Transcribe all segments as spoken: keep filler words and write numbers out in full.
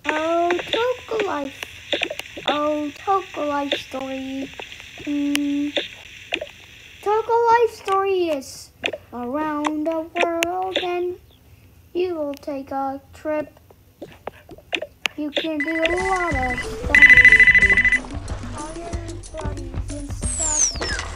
Oh, Toca life. Oh, Toca life story. Mm. Toca life story is around the world, and you will take a trip. You can do a lot of stuff. All your buddies and stuff.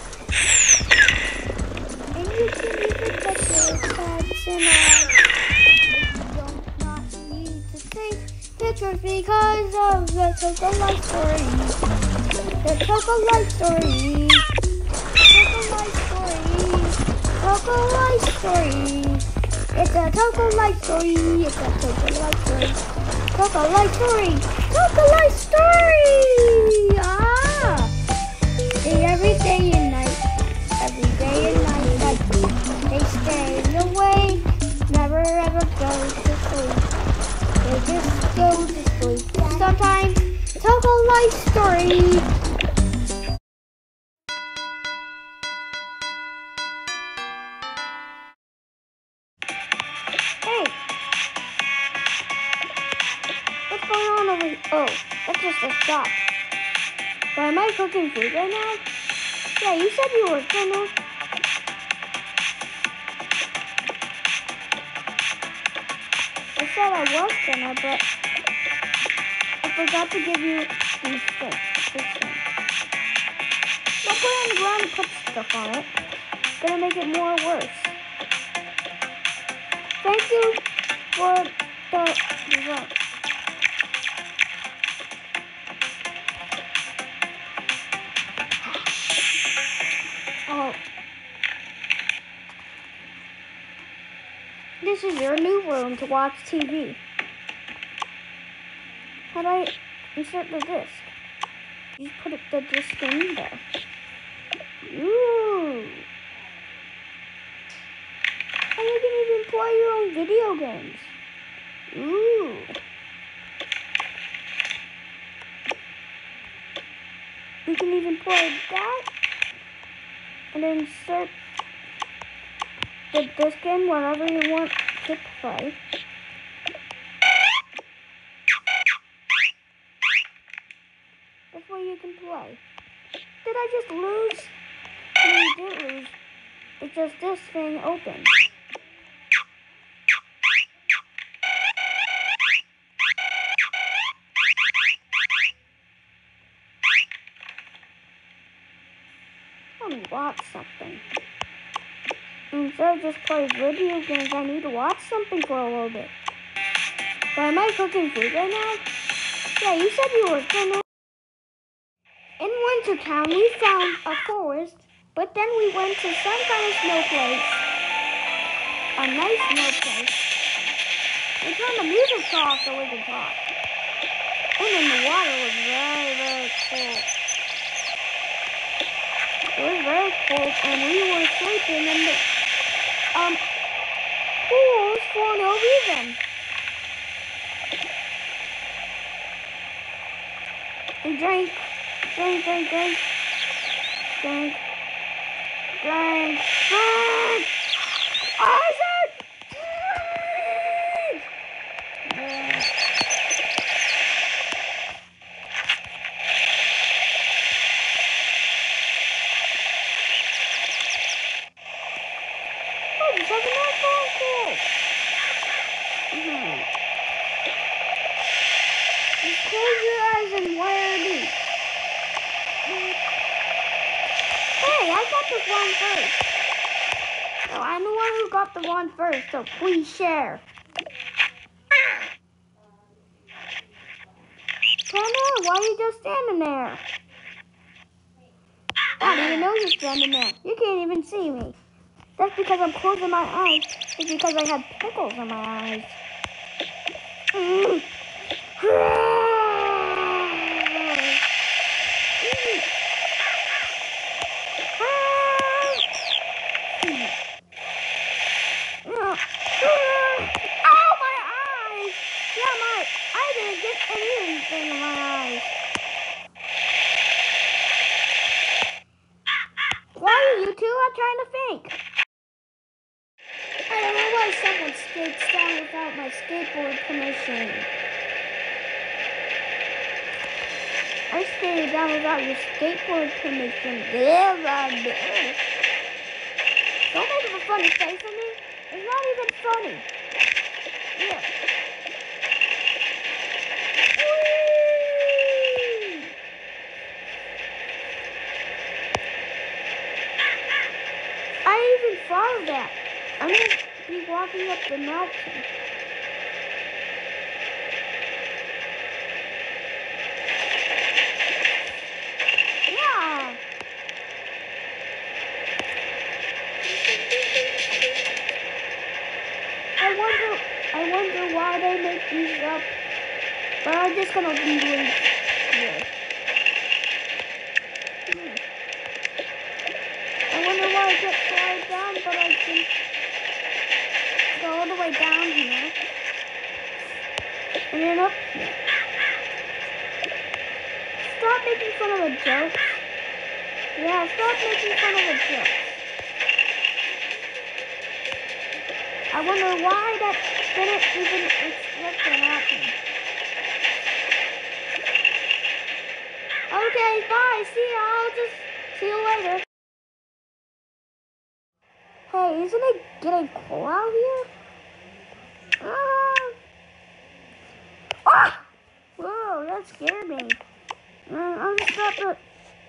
And you can even touch your pets and all. You don't not need to take pictures because of the Toca life story. The Toca life story. Toca life story. Toca life story. It's a Toca life story. It's a Toca life story. Toca life story. Toca life story. Ah. They every day and night. Every day and night. Like they stay away. Never ever go to sleep. They just go to sleep. Sometimes Toca life story. Hey, what's going on over here? Oh, that's just a shop. But am I cooking food right now? Yeah, you said you were gonna. I said I was gonna, but I forgot to give you these things. This thing. Don't put it on the ground and put stuff on it. It's gonna make it more worse. Thank you for the design. Oh. This is your new room to watch T V. How do I insert the disc? You just put it, the disc in there. Ooh. And you can even play your own video games. Ooh. You can even play that. And then insert the disc in wherever you want to play. That's where you can play. Did I just lose? No, you didn't lose. It's just this thing open. Let me watch something. Instead of just play video games, I need to watch something for a little bit. But am I cooking food right now? Yeah, you said you were gonna. In Wintertown, we found a forest, but then we went to some kind of snow place. A nice snow place. We turned the music off so we could talk. And then the water was very, very cold. It was very cold, and we were sleeping in the um pools for no reason. We drank, drink, drink, drink, drink, drink, drink. I said drink. Yeah. Oh, there's something else going cool. Mm-hmm. Just close your eyes and wear me. Hey, I got this one first. So I'm the one who got the one first, so please share. Panda, why are you just standing there? How do you know you're standing there? You can't even see me. That's because I'm closing my eyes. It's because I had pickles in my eyes. Mm. Oh, my eyes! Yeah, my, I didn't get anything in my eyes. Why are you two are trying to think? I don't know why someone skates down without my skateboard permission. I skated down without your skateboard permission. There, right there. Don't make a funny face at me. It's not even funny. Yeah. Whee! I even thought of that. I'm going to be walking up the mountain. Yeah. I wonder, I wonder why they make these up. But I'm just gonna be doing this. Hmm. I wonder why I get slide down, but I can go all the way down here. And then up here. Stop making fun of a joke. Yeah, stop making fun of a joke. I wonder why that didn't even expect to happen. Okay, bye. See ya. I'll just see you later. Hey, isn't it getting cold out here? Ah! Ah! Whoa, that scared me. Uh, I just dropped the...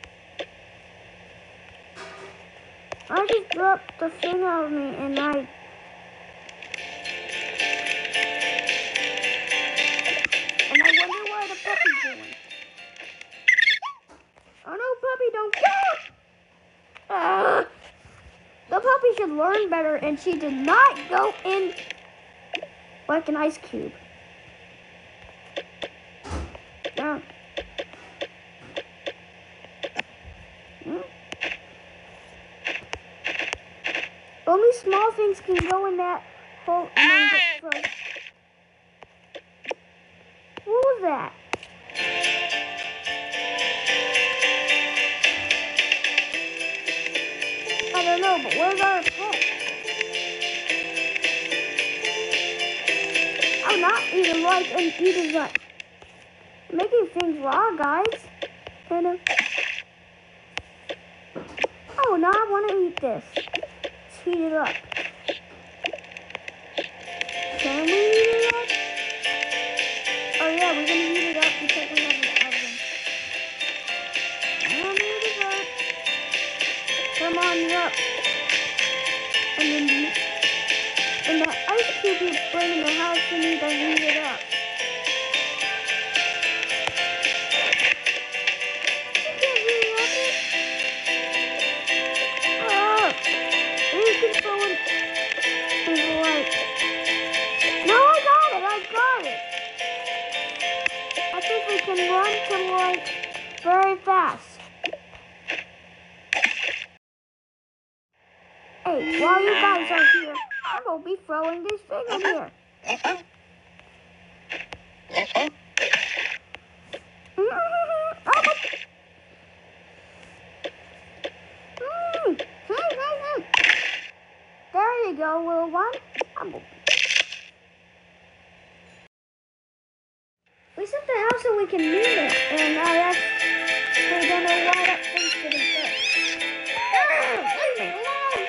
I just dropped the thing out of me and I... And I wonder why the puppy's doing. Oh no, puppy, don't go! Uh, the puppy should learn better, and she did not go in like an ice cube. Yeah. Hmm. Only small things can go in that hole and then get frozen. What was that? I don't know, but where's our pet? I'm not eating like an eating like making things raw, guys. Kind of. Oh, now I want to eat this. Let's heat it up. Can we heat it up? Oh yeah, we're gonna heat it up because we have an oven. I'm gonna heat it up. Come on, you're up. And then you, and that ice cube you bring in the house, you need to heat it up. You can't heat it up it. Oh, you can throw it in the light. No, I got it, I got it. I think we can run to like very fast. Hey, while you guys are here, I will be throwing this thing in here. There you go, little one. We set the house so we can move it, and I actually don't know why that thing's getting fixed. Leave me alone!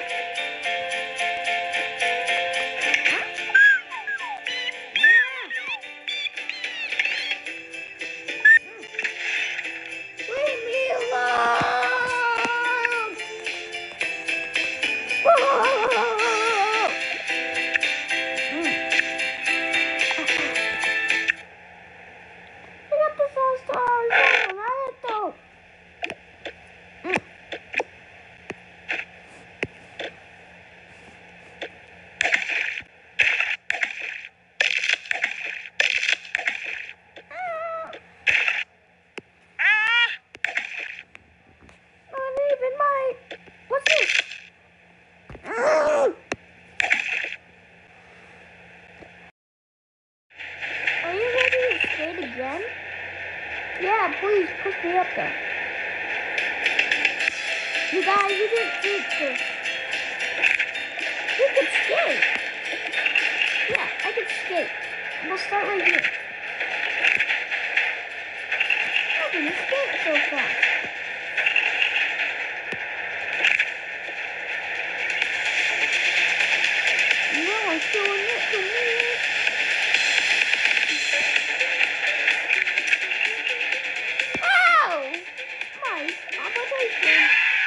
Leave me alone! I got this all stars and I hit though. Not even my... What's this? Are you ready to skate again? Yeah, please push me up there. You guys, you can do this. You can skate. Yeah, I can skate. We'll start right here. can escape so fast? No, I'm doing it to me. Ow! My accommodation.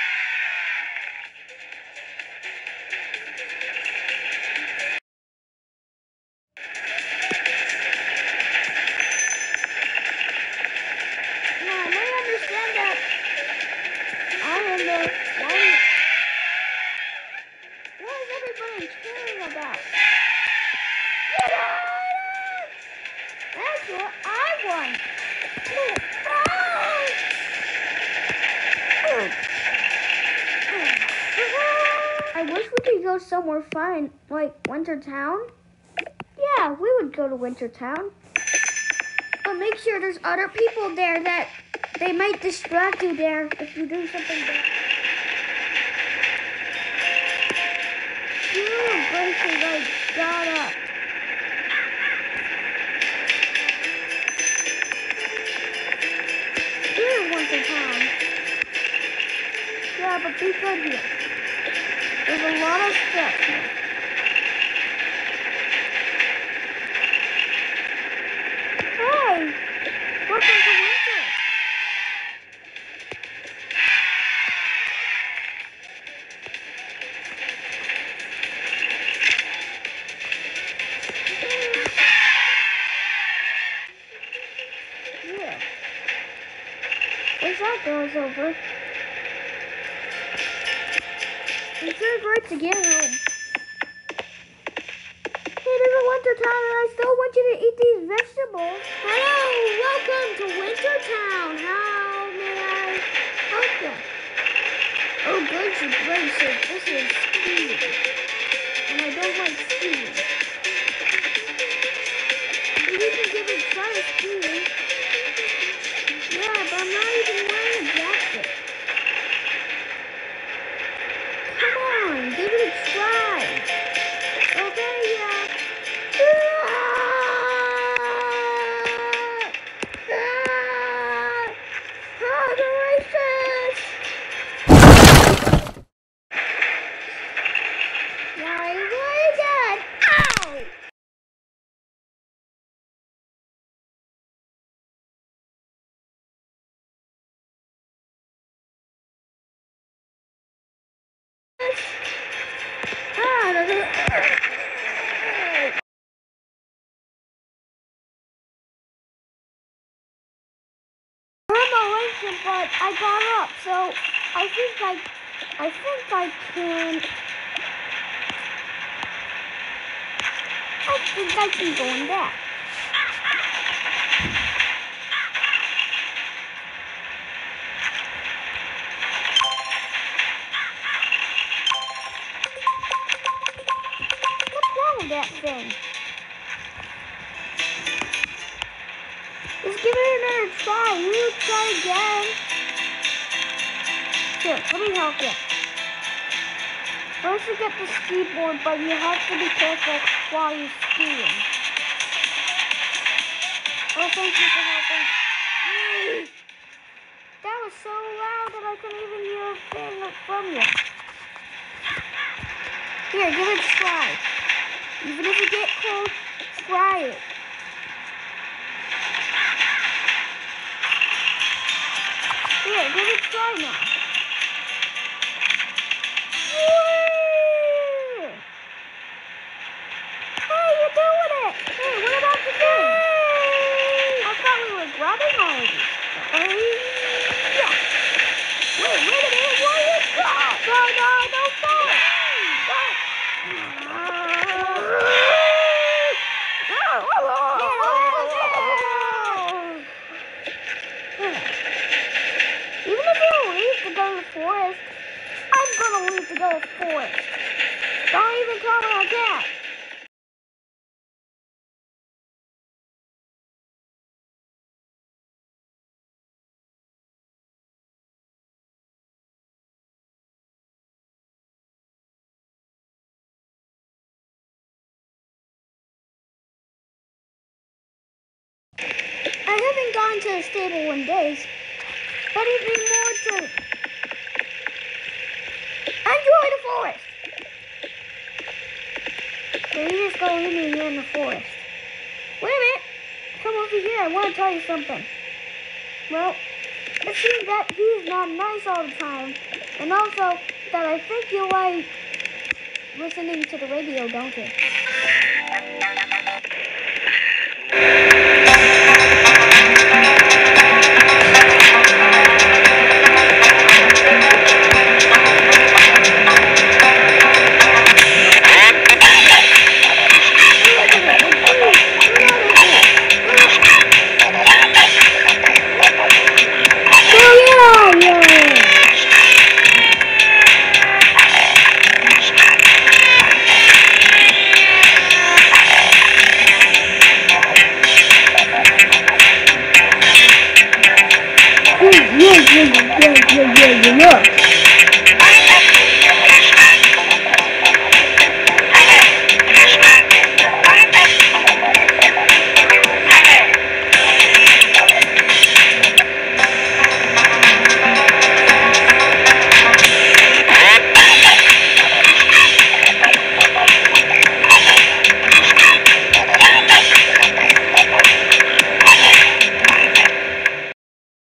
Now, I may understand that I am the one. What is everybody cheering about? Get out! That's what I want. Oh. I wish we could go somewhere fun, like Winter Town. Yeah, we would go to Winter Town. But make sure there's other people there that they might distract you there if you do something bad. Dude, Gracie, like, got up. Here, Winter Town. Yeah, but be good here. There's a lot of stuff here. Hey! Welcome to winter! Yeah. Once that goes over, it's so great to get home. Hey, there's a Winter Town and I still want you to eat these vegetables. Hello, welcome to Winter Town. How may I help you? Oh, gracious, gracious, this is skiing. And I don't like skiing. Maybe you can give it a try to skiing. Yeah, but I'm not even wearing a jacket. Come on, give it a try. Okay, yeah. But I got up, so I think I, I think I can, I think I can go in there. What's wrong with that thing? Let's give it another try. You try again. Here, let me help you. First you get the ski board, but you have to be careful while you're skiing. Oh, thank you for helping. That was so loud that I couldn't even hear a thing from you. Here, give it a try. Even if you get cold, try it. Here, give it a try now. Whee! Hey, you're doing it! Hey, what about the thing? I thought we were grabbing already. Hey, yeah. Wait, wait a minute, where you go? No, no, no, no. What? Even if you leave to go to the forest, I'm gonna leave to go to the forest. Don't even tell me I can't. I haven't gone fine to the stable one days, but it'd be more to enjoy the forest. So you just go in here in the forest. Wait a minute. Come over here. I want to tell you something. Well, it seems that he's not nice all the time. And also that I think you like listening to the radio, don't you? Yeah, yeah, yeah, yeah, yeah, yeah, yeah.